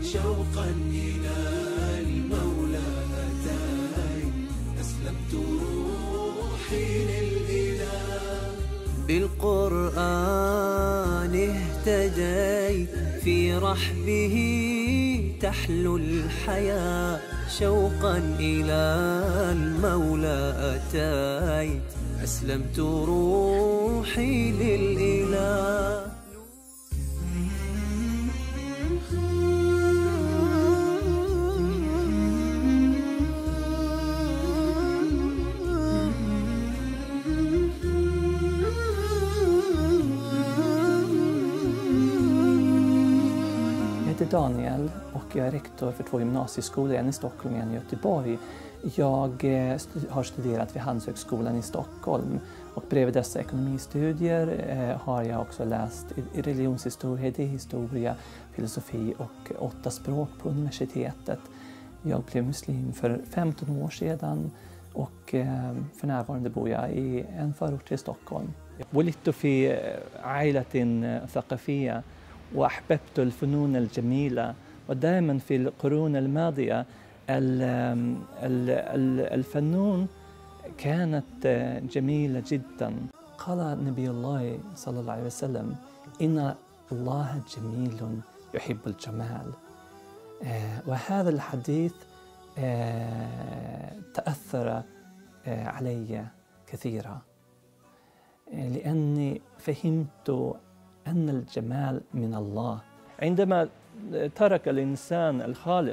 شوقا إلى المولى أتاي، أسلمت روحي للإله. بالقرآن اهتديت، في رحبه تحلو الحياة، شوقا إلى المولى أتيت، أسلمت روحي للإله. Jag heter Daniel och jag är rektor för 2 gymnasieskolor, en i Stockholm och en i Göteborg. Jag har studerat vid Handelshögskolan i Stockholm och bredvid dessa ekonomistudier har jag också läst i religionshistoria, idéhistoria, filosofi och 8 språk på universitetet. Jag blev muslim för 15 år sedan och för närvarande bor jag i en förort till Stockholm. ولدت في عائلة ثقافية وأحببت الفنون الجميلة، ودائما في القرون الماضية الفنون كانت جميلة جدا. قال نبي الله صلى الله عليه وسلم: إن الله جميل يحب الجمال. وهذا الحديث تأثر علي كثيرا، لأني فهمت أن الجمال من الله. عندما ترك الإنسان الخالق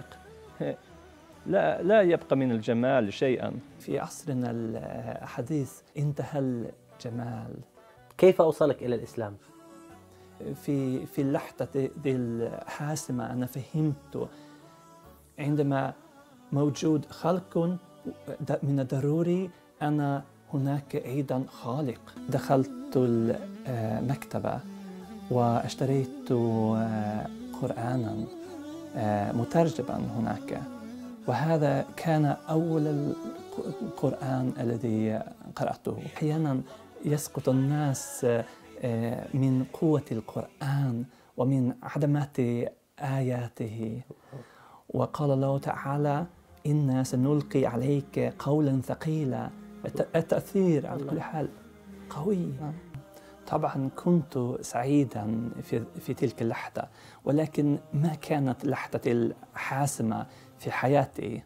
لا يبقى من الجمال شيئا. في عصرنا الحديث انتهى الجمال. كيف أوصلك إلى الإسلام؟ في اللحظة الحاسمة أنا فهمت عندما موجود خلق من الضروري أن هناك أيضا خالق. دخلت المكتبة واشتريت قرآنا مترجما هناك، وهذا كان أول القرآن الذي قرأته. أحيانا يسقط الناس من قوة القرآن ومن عظمة آياته، وقال الله تعالى: إنا سنلقي عليك قولا ثقيلا. التأثير على كل حال قوي. طبعا كنت سعيدا في تلك اللحظة، ولكن ما كانت اللحظة الحاسمة في حياتي.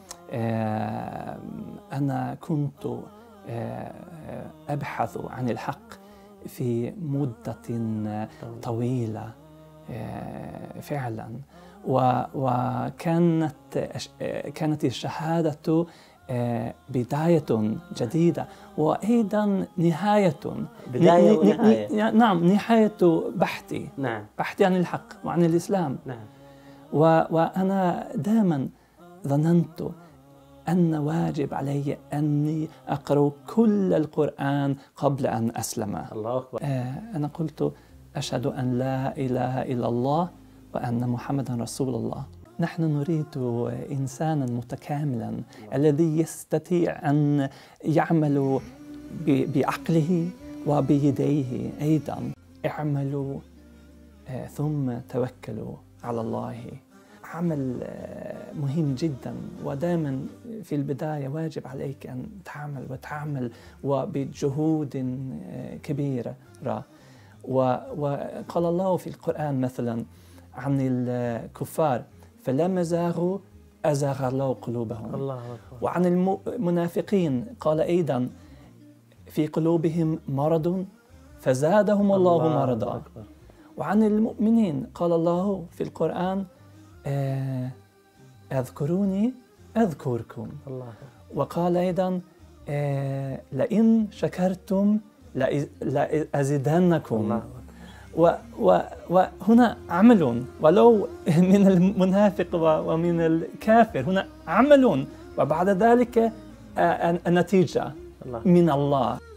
أنا كنت أبحث عن الحق في مدة طويلة فعلا، وكانت الشهادة بداية جديدة وأيضا نهاية. بداية ونهاية. نعم، نهاية بحثي. نعم. بحثي عن الحق وعن الإسلام. نعم. وأنا دائما ظننت أن واجب علي أني أقرأ كل القرآن قبل أن أسلم. الله أكبر. أنا قلت: أشهد أن لا إله إلا الله وأن محمدا رسول الله. نحن نريد إنسانا متكاملا الذي يستطيع أن يعمل بعقله وبيديه أيضا. اعملوا ثم توكلوا على الله. عمل مهم جدا، ودائما في البداية واجب عليك أن تعمل وبجهود كبيرة. وقال الله في القرآن مثلا عن الكفار: فلما زاغوا أزاغ الله قلوبهم. الله أكبر. وعن المنافقين قال أيضا: في قلوبهم مرض فزادهم الله مرضا. وعن المؤمنين قال الله في القرآن: اذكروني أذكركم. الله. وقال أيضا: لئن شكرتم لأزيدنكم. وهنا عمل، ولو من المنافق ومن الكافر، هنا عمل، وبعد ذلك النتيجة من الله.